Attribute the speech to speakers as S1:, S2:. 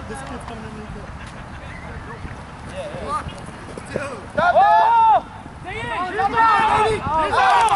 S1: This kid's coming in really good.
S2: Stop! Stay in!